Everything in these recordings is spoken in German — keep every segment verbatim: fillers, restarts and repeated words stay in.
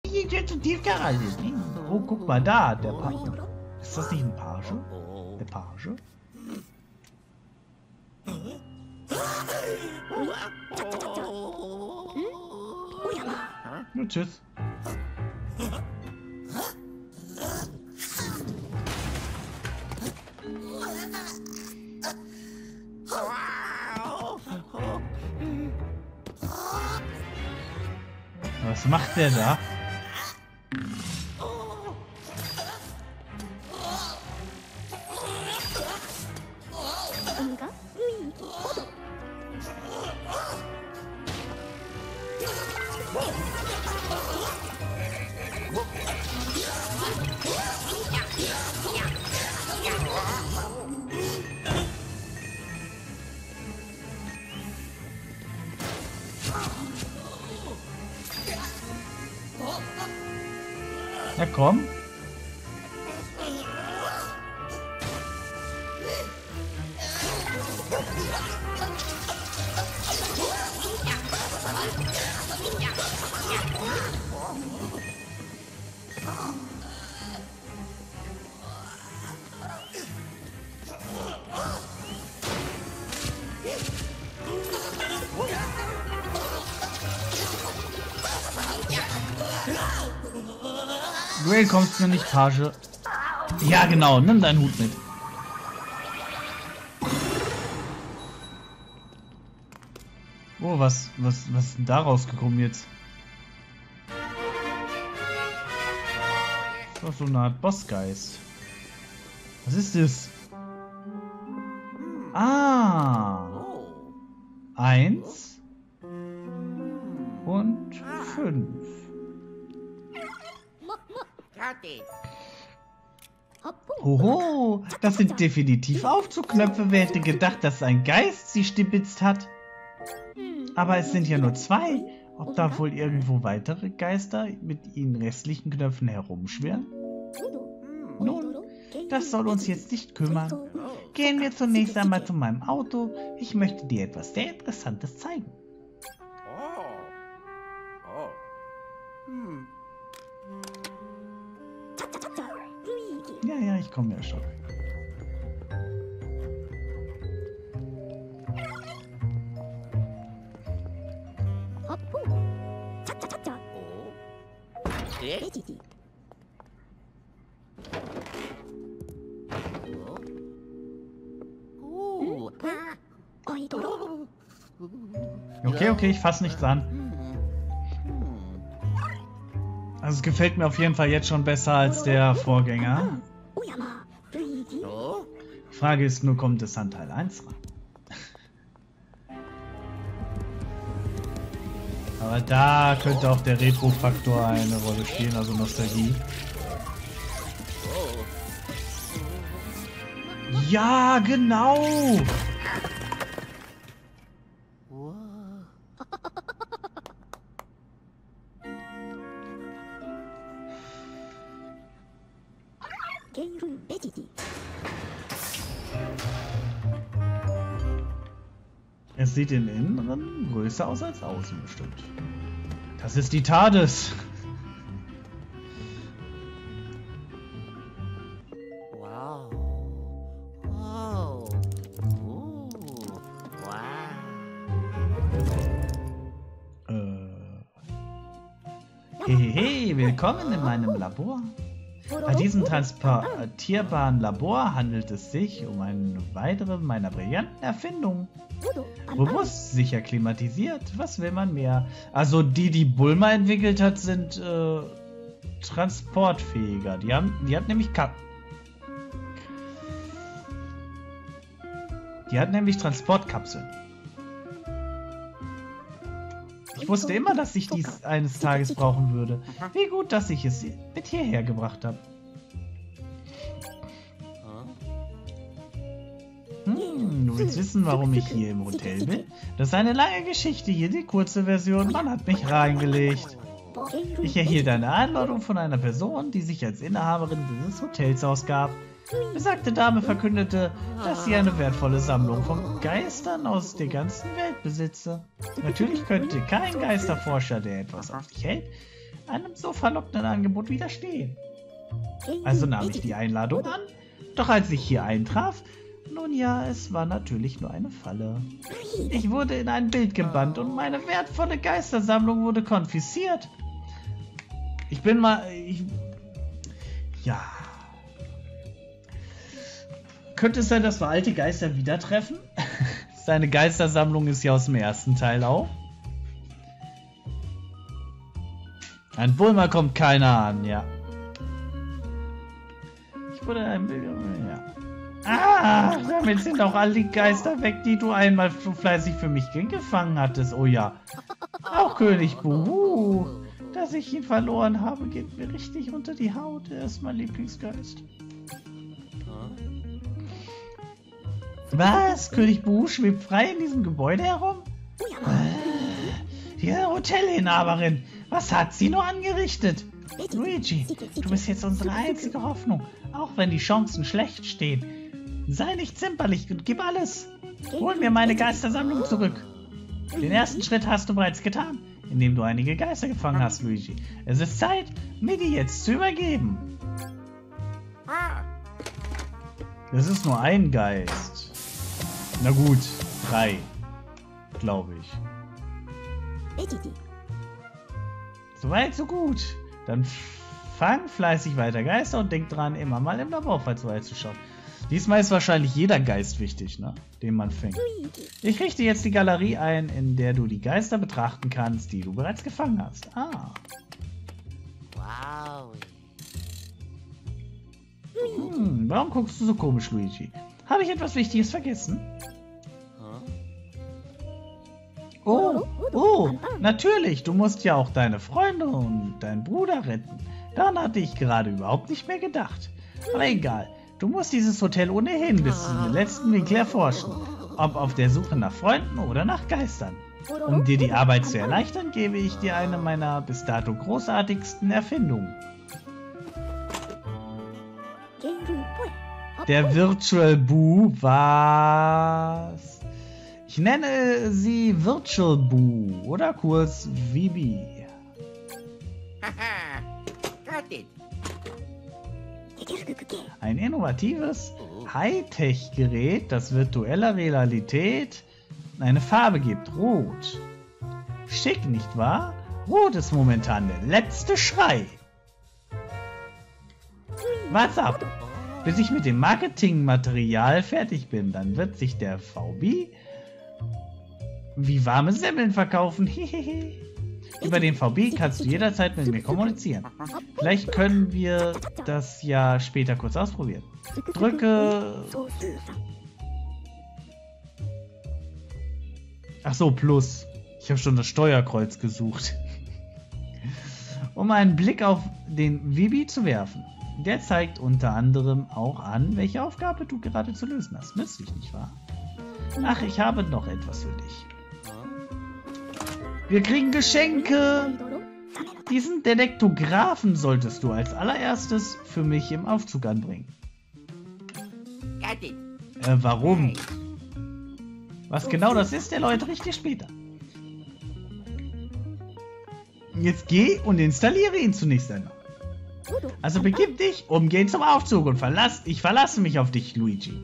Hier geht zur Tiefgarage. Oh, guck mal da, der Page. Ist das nicht ein Page? Der Page? Nur tschüss. Was macht der da? Na komm. Du kommst mir nicht, Page. Ja, genau. Nimm deinen Hut mit. Oh, was, was, was ist denn da rausgekommen jetzt? Das ist doch so eine Art Bossgeist. Was ist das? Ah. Eins. Und fünf. Hoho, das sind definitiv Aufzugknöpfe. Wer hätte gedacht, dass ein Geist sie stibitzt hat? Aber es sind ja nur zwei. Ob da wohl irgendwo weitere Geister mit ihren restlichen Knöpfen herumschwirren? Nun, das soll uns jetzt nicht kümmern. Gehen wir zunächst einmal zu meinem Auto. Ich möchte dir etwas sehr Interessantes zeigen. Ja, ja, ich komme ja schon. Okay, okay, ich fasse nichts an. Also es gefällt mir auf jeden Fall jetzt schon besser als der Vorgänger. Die Frage ist nur, kommt es an Teil eins ran? Aber da könnte auch der Retro-Faktor eine Rolle spielen, also Nostalgie. Ja, genau! Es sieht im Inneren größer aus als außen bestimmt. Das ist die TARDIS. Wow. Wow. Oh. Wow. Äh. Hey, hey, hey, willkommen in meinem Labor. Bei diesem transportierbaren Labor handelt es sich um eine weitere meiner brillanten Erfindungen. Robust, sicher klimatisiert, was will man mehr? Also die, die Bulma entwickelt hat, sind äh, transportfähiger. Die haben, die hat nämlich Kap Die hat nämlich Transportkapseln. Ich wusste immer, dass ich dies eines Tages brauchen würde. Wie gut, dass ich es mit hierher gebracht habe. Hm, du willst wissen, warum ich hier im Hotel bin? Das ist eine lange Geschichte. Hier die kurze Version. Man hat mich reingelegt. Ich erhielt eine Einladung von einer Person, die sich als Inhaberin dieses Hotels ausgab. Besagte Dame verkündete, dass sie eine wertvolle Sammlung von Geistern aus der ganzen Welt besitze. Natürlich könnte kein Geisterforscher, der etwas auf dich hält, einem so verlockenden Angebot widerstehen. Also nahm ich die Einladung an, doch als ich hier eintraf, nun ja, es war natürlich nur eine Falle. Ich wurde in ein Bild gebannt und meine wertvolle Geistersammlung wurde konfisziert. Ich bin mal... Ich, ja... Könnte es sein, dass wir alte Geister wieder treffen? Seine Geistersammlung ist ja aus dem ersten Teil auch. Ein Bulma kommt keiner an, ja. Ich wurde ein Bild... Ja. Ah, damit sind auch all die Geister weg, die du einmal so fleißig für mich gefangen hattest. Oh ja. Auch König Buhu. Dass ich ihn verloren habe, geht mir richtig unter die Haut. Er ist mein Lieblingsgeist. Was? König Buhu schwebt frei in diesem Gebäude herum? Die Hotelinhaberin. Was hat sie nur angerichtet? Luigi, du bist jetzt unsere einzige Hoffnung. Auch wenn die Chancen schlecht stehen. Sei nicht zimperlich und gib alles. Hol mir meine Geistersammlung zurück. Den ersten Schritt hast du bereits getan, indem du einige Geister gefangen hast, Luigi. Es ist Zeit, mir die jetzt zu übergeben. Das ist nur ein Geist. Na gut, drei. Glaube ich. Soweit, so gut. Dann fang fleißig weiter Geister und denk dran, immer mal im Labor vorbeizuschauen. Diesmal ist wahrscheinlich jeder Geist wichtig, ne? Den man fängt. Ich richte jetzt die Galerie ein, in der du die Geister betrachten kannst, die du bereits gefangen hast. Ah. Wow. Hm, warum guckst du so komisch, Luigi? Habe ich etwas Wichtiges vergessen? Oh, oh, natürlich. Du musst ja auch deine Freunde und deinen Bruder retten. Daran hatte ich gerade überhaupt nicht mehr gedacht. Aber egal. Du musst dieses Hotel ohnehin bis zum letzten Winkel erforschen. Ob auf der Suche nach Freunden oder nach Geistern. Um dir die Arbeit zu erleichtern, gebe ich dir eine meiner bis dato großartigsten Erfindungen. Der Virtual Boo, was? Ich nenne sie Virtual Boo oder kurz V B. Got it. Ein innovatives Hightech-Gerät, das virtueller Realität eine Farbe gibt, Rot. Schick, nicht wahr? Rot ist momentan der letzte Schrei. Warte ab, bis ich mit dem Marketingmaterial fertig bin, dann wird sich der V B wie warme Semmeln verkaufen. Hehehe. Über den V B kannst du jederzeit mit mir kommunizieren. Vielleicht können wir das ja später kurz ausprobieren. Drücke... Ach so, plus. Ich habe schon das Steuerkreuz gesucht. Um einen Blick auf den V B zu werfen. Der zeigt unter anderem auch an, welche Aufgabe du gerade zu lösen hast. Nützlich, nicht wahr? Ach, ich habe noch etwas für dich. Wir kriegen Geschenke. Diesen Detektographen solltest du als allererstes für mich im Aufzug anbringen. Got it. Äh, warum? Was genau das ist, erläutere ich dir später. Jetzt geh und installiere ihn zunächst einmal. Also begib dich umgehend zum Aufzug und verlass, ich verlasse mich auf dich, Luigi.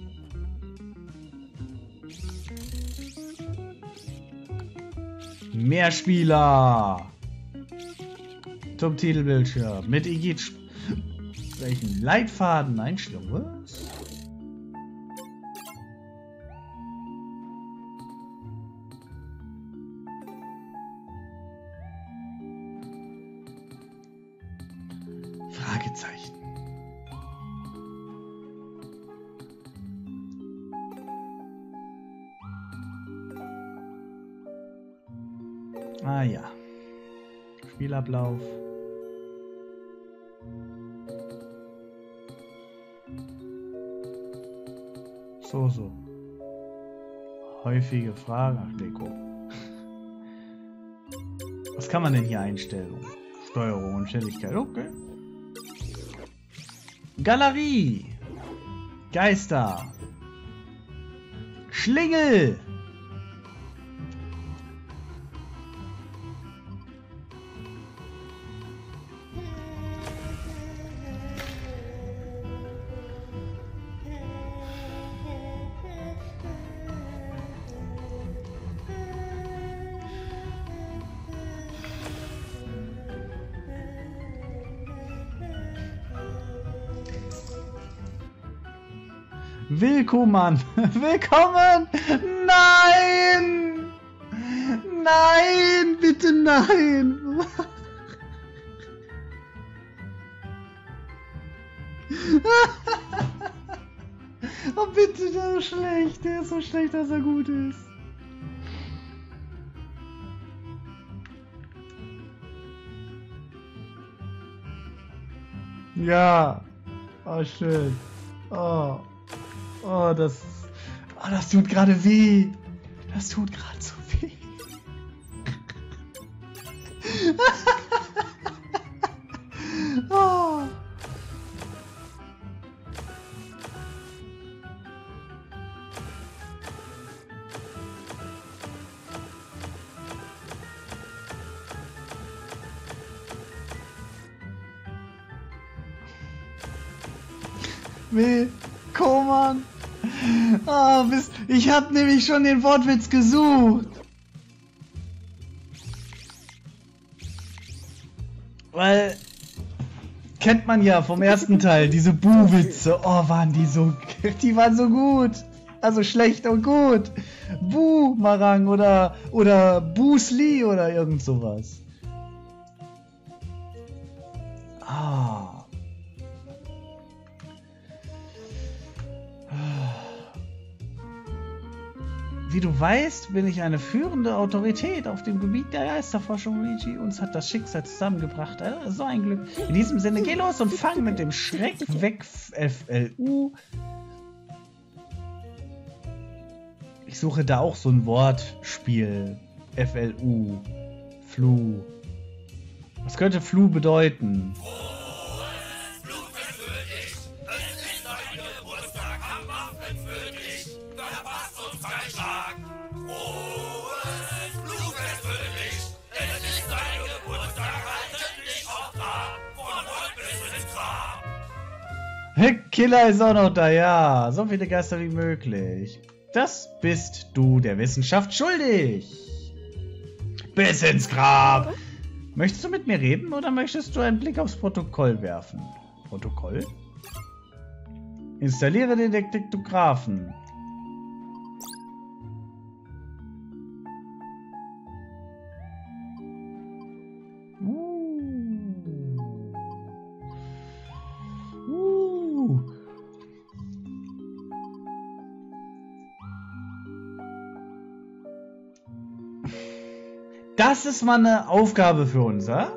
Mehr Spieler zum Titelbildschirm mit Igit sprechen. Leitfaden Einstellung. Was? Fragezeichen. Ah ja. Spielablauf. So, so. Häufige Fragen. Ach, Deko. Was kann man denn hier einstellen? Steuerung und Schnelligkeit. Okay. Galerie. Geister. Schlingel. Willkommen! Willkommen! Nein! Nein! Bitte nein! Oh bitte, der ist schlecht. Der ist so schlecht, dass er gut ist. Ja. Oh, schön. Oh. Oh, das... Oh, das tut gerade weh. Das tut gerade so weh. Oh. Willkommen. Ah, bis, ich hab nämlich schon den Wortwitz gesucht. Weil, kennt man ja vom ersten Teil, diese Bu-Witze. Oh, waren die so, die waren so gut. Also schlecht und gut. Bu-Marang oder, oder Bruce Lee oder irgend sowas. Ah. Wie du weißt, bin ich eine führende Autorität auf dem Gebiet der Geisterforschung, Luigi. Uns hat das Schicksal zusammengebracht. Äh, so ein Glück. In diesem Sinne, geh los und fang mit dem Schreck weg, F L U. Ich suche da auch so ein Wortspiel. F L U. Flu. Was könnte Flu bedeuten? Killer ist auch noch da, ja. So viele Geister wie möglich. Das bist du der Wissenschaft schuldig. Bis ins Grab. Möchtest du mit mir reden oder möchtest du einen Blick aufs Protokoll werfen? Protokoll? Installiere den Detektografen. Das ist mal eine Aufgabe für uns, ja?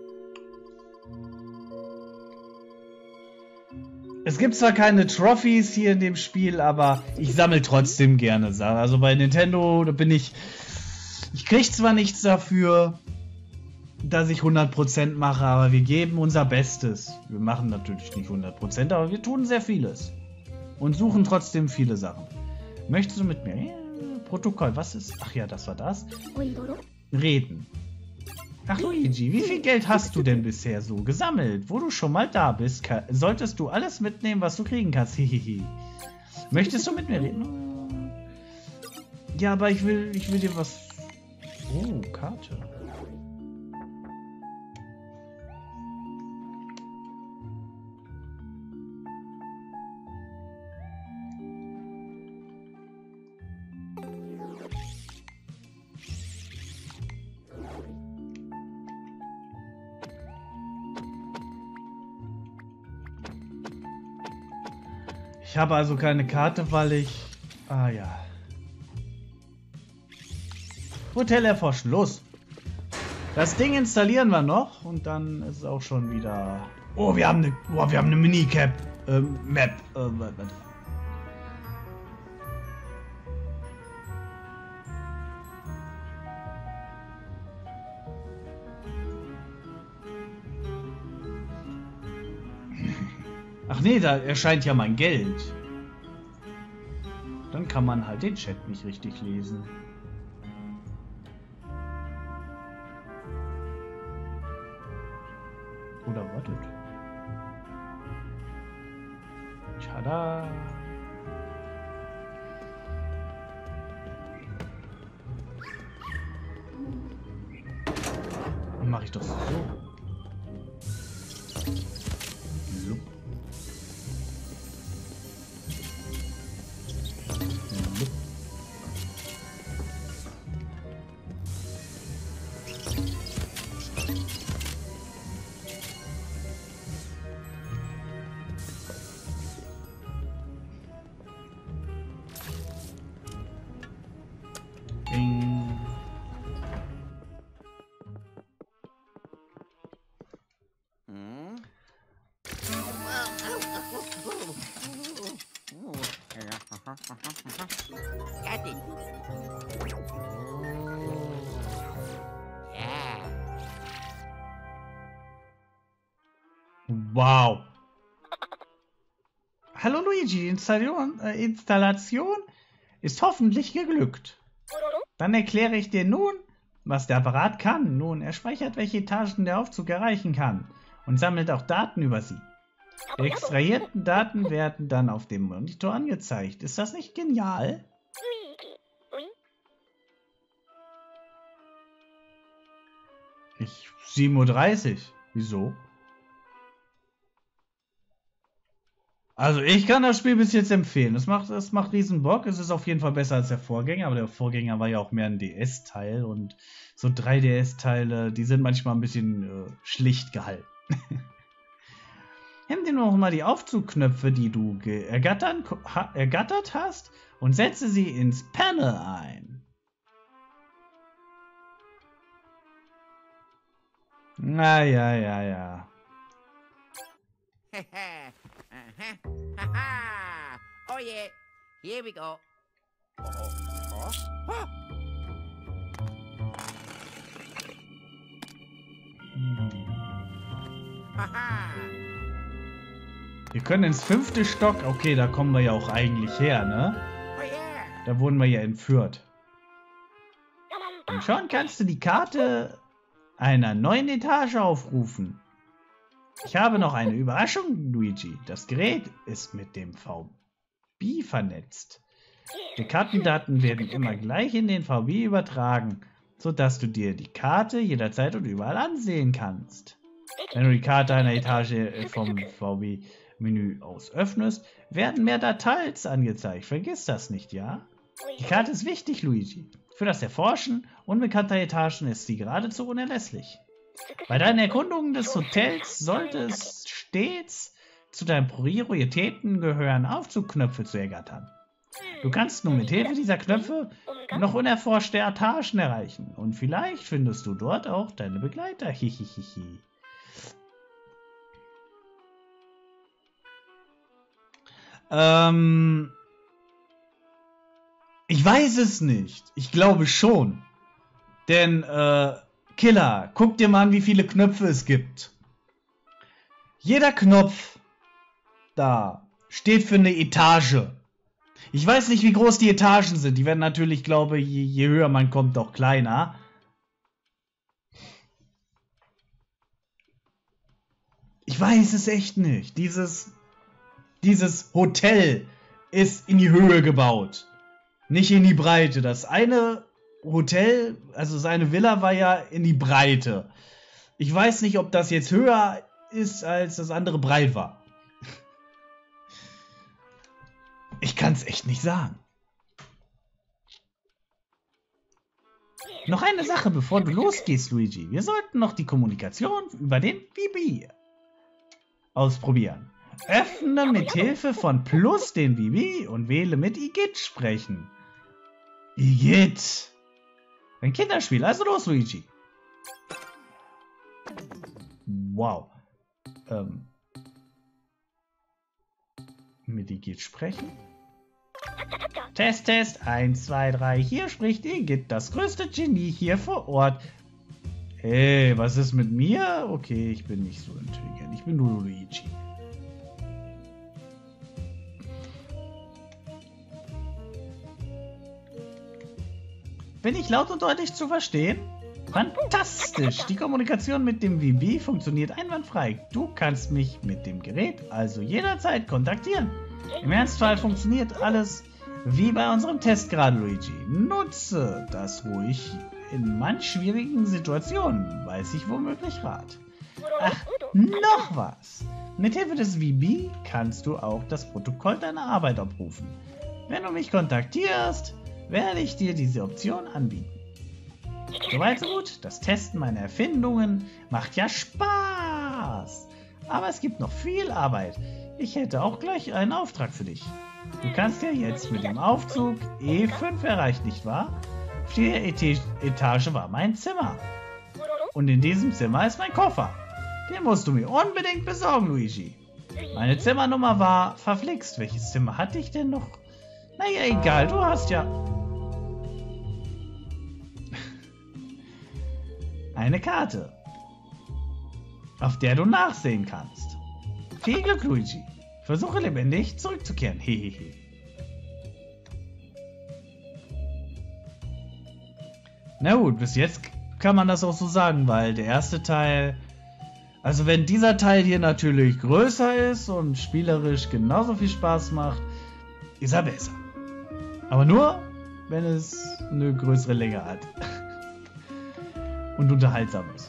Es gibt zwar keine Trophys hier in dem Spiel, aber ich sammle trotzdem gerne Sachen. Also bei Nintendo, da bin ich... Ich krieg zwar nichts dafür, dass ich hundert Prozent mache, aber wir geben unser Bestes. Wir machen natürlich nicht hundert Prozent, aber wir tun sehr vieles. Und suchen trotzdem viele Sachen. Möchtest du mit mir? Ja, Protokoll, was ist... Ach ja, das war das. Reden. Ach Luigi, wie viel Geld hast du denn bisher so gesammelt? Wo du schon mal da bist, solltest du alles mitnehmen, was du kriegen kannst. Hihihi. Möchtest du mit mir reden? Ja, aber ich will, ich will dir was... Oh, Karte. Ich habe also keine Karte, weil ich... Ah ja. Hotel erforschen, los! Das Ding installieren wir noch und dann ist es auch schon wieder... Oh, wir haben eine... Oh, wir haben eine Minicap. Ähm, Map. Äh, warte. Ach nee, da erscheint ja mein Geld. Dann kann man halt den Chat nicht richtig lesen. Oder wartet. Tada! Dann mache ich doch so. Hm? Got it. Yeah. Wow. Hallo Luigi, die Installation, äh, Installation ist hoffentlich geglückt. Dann erkläre ich dir nun, was der Apparat kann. Nun, er speichert, welche Etagen der Aufzug erreichen kann und sammelt auch Daten über sie. Die extrahierten Daten werden dann auf dem Monitor angezeigt. Ist das nicht genial? Ich sieben Uhr dreißig. Wieso? Also ich kann das Spiel bis jetzt empfehlen. Es macht, es macht riesen Bock. Es ist auf jeden Fall besser als der Vorgänger, aber der Vorgänger war ja auch mehr ein D S-Teil und so drei D S-Teile, die sind manchmal ein bisschen äh, schlicht gehalten. Nimm dir noch mal die Aufzugknöpfe, die du ergattern, ha, ergattert hast, und setze sie ins Panel ein. Na ja, ja, ja. Oh yeah, here we go. Oh, oh, oh. Oh. Haha. Wir können ins fünfte Stock. Okay, da kommen wir ja auch eigentlich her, ne? Oh yeah. Da wurden wir ja entführt. Und schon kannst du die Karte einer neuen Etage aufrufen. Ich habe noch eine Überraschung, Luigi. Das Gerät ist mit dem V B vernetzt. Die Kartendaten werden immer gleich in den V B übertragen, sodass du dir die Karte jederzeit und überall ansehen kannst. Wenn du die Karte einer Etage vom V B-Menü aus öffnest, werden mehr Details angezeigt. Vergiss das nicht, ja? Die Karte ist wichtig, Luigi. Für das Erforschen unbekannter Etagen ist sie geradezu unerlässlich. Bei deinen Erkundungen des Hotels sollte es stets zu deinen Prioritäten gehören, Aufzugknöpfe zu ergattern. Du kannst nun mit Hilfe dieser Knöpfe noch unerforschte Etagen erreichen und vielleicht findest du dort auch deine Begleiter. Hihihihi. ähm, ich weiß es nicht. Ich glaube schon. Denn, äh, Killer, guck dir mal an, wie viele Knöpfe es gibt. Jeder Knopf da steht für eine Etage. Ich weiß nicht, wie groß die Etagen sind. Die werden natürlich, glaube ich, je, je höher man kommt, auch kleiner. Ich weiß es echt nicht. Dieses, dieses Hotel ist in die Höhe gebaut. Nicht in die Breite. Das eine Hotel, also seine Villa war ja in die Breite. Ich weiß nicht, ob das jetzt höher ist, als das andere breit war. Ich kann es echt nicht sagen. Noch eine Sache, bevor du losgehst, Luigi. Wir sollten noch die Kommunikation über den V B ausprobieren. Öffne mit Hilfe von Plus den V B und wähle mit Igitt sprechen. Igitt. Ein Kinderspiel, also los, Luigi. Wow. Ähm. Mit Igitt sprechen? Test, Test, eins, zwei, drei. Hier spricht Igitt, das größte Genie hier vor Ort. Hey, was ist mit mir? Okay, ich bin nicht so intelligent. Ich bin nur Luigi. Bin ich laut und deutlich zu verstehen? Fantastisch! Die Kommunikation mit dem V B funktioniert einwandfrei. Du kannst mich mit dem Gerät also jederzeit kontaktieren. Im Ernstfall funktioniert alles wie bei unserem Test gerade, Luigi. Nutze das ruhig in manch schwierigen Situationen, weiß ich womöglich Rat. Ach, noch was! Mithilfe des V B kannst du auch das Protokoll deiner Arbeit abrufen. Wenn du mich kontaktierst, werde ich dir diese Option anbieten. Soweit so gut, das Testen meiner Erfindungen macht ja Spaß. Aber es gibt noch viel Arbeit. Ich hätte auch gleich einen Auftrag für dich. Du kannst ja jetzt mit dem Aufzug E fünf erreichen, nicht wahr? Auf der Etage war mein Zimmer. Und in diesem Zimmer ist mein Koffer. Den musst du mir unbedingt besorgen, Luigi. Meine Zimmernummer war verflixt. Welches Zimmer hatte ich denn noch? Naja, egal, du hast ja... eine Karte, auf der du nachsehen kannst. Viel Glück, Luigi. Versuche lebendig zurückzukehren. Hehehe. Na gut, bis jetzt kann man das auch so sagen, weil der erste Teil... Also wenn dieser Teil hier natürlich größer ist und spielerisch genauso viel Spaß macht, ist er besser. Aber nur, wenn es eine größere Länge hat. Und unterhaltsam ist.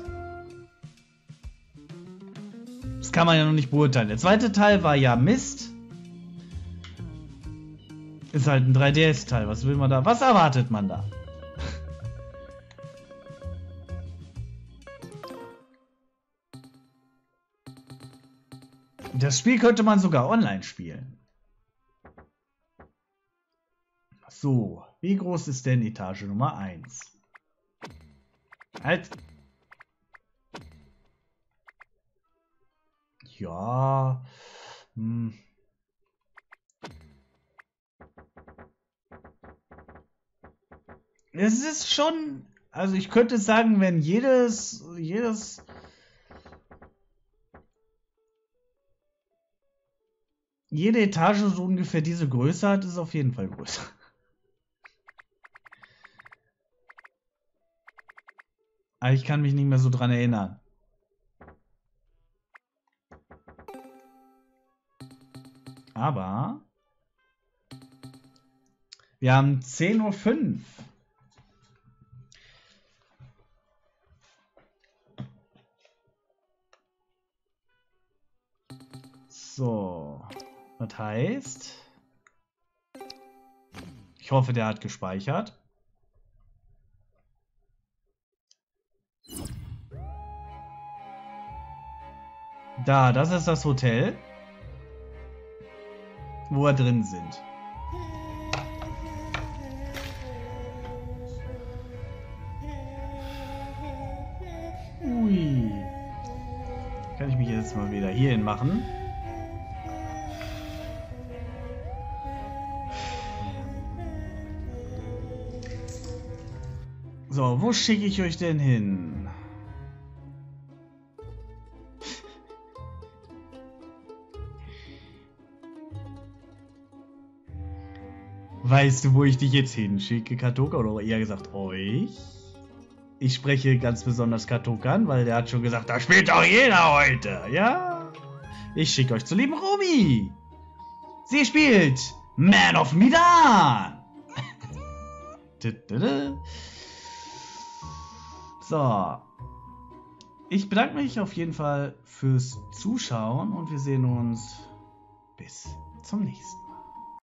Das kann man ja noch nicht beurteilen. Der zweite Teil war ja Mist. Ist halt ein drei D S-Teil. Was will man da? Was erwartet man da? Das Spiel könnte man sogar online spielen. So, wie groß ist denn Etage Nummer eins? Halt. Ja. Hm. Es ist schon, also ich könnte sagen, wenn jedes, jedes, jede Etage so ungefähr diese Größe hat, ist es auf jeden Fall größer. Aber ich kann mich nicht mehr so dran erinnern. Aber wir haben zehn Uhr fünf. So, das heißt, ich hoffe, der hat gespeichert. Da, das ist das Hotel, wo wir drin sind. Ui. Kann ich mich jetzt mal wieder hierhin machen? So, wo schicke ich euch denn hin? Weißt du, wo ich dich jetzt hinschicke, Katoka? Oder eher gesagt, euch? Ich spreche ganz besonders Katoka an, weil der hat schon gesagt, da spielt doch jeder heute, ja? Ich schicke euch zur lieben Ruby. Sie spielt Man of Medan. So. Ich bedanke mich auf jeden Fall fürs Zuschauen und wir sehen uns bis zum nächsten Mal.